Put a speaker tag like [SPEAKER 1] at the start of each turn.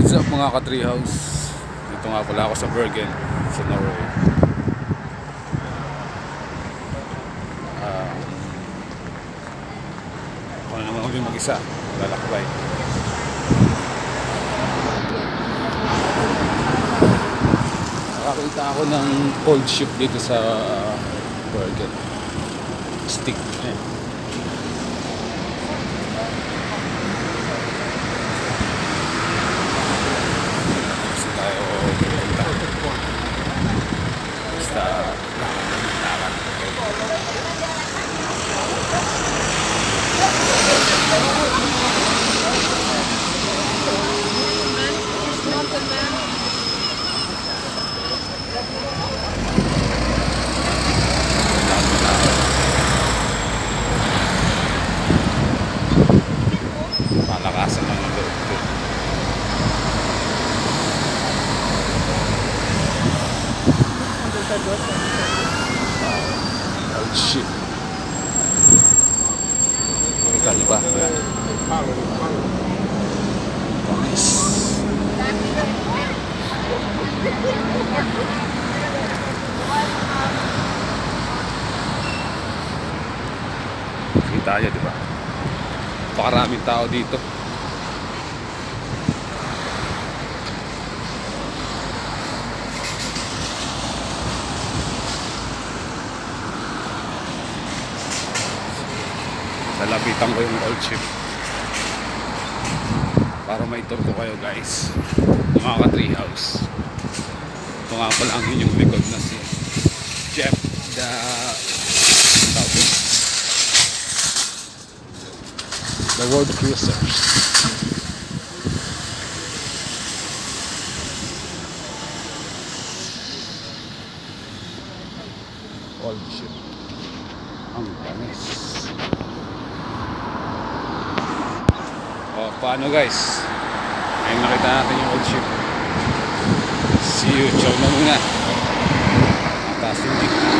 [SPEAKER 1] What's up mga ka-treehouse? Dito nga pala ako sa Bergen, sa Norway. Ako na naman ulit mag-isa, lalakbay. Nakakita ako ng cold ship dito sa Bergen. Stick. Malakasan ng loob ko. Oh shit. Kita niyo ba? Nice. Kita niyo, di ba? Pakaraming tao dito. Lalapitan ko yung old ship para maitur ko kayo guys, mga ka-treehouse. Ito nga pala ang inyong likod na si Jeff the World Cruisers. Old ship. Ang tanis. O, paano guys? Ngayon nakita natin yung old ship. See you. Ciao na muna. Ang taas yung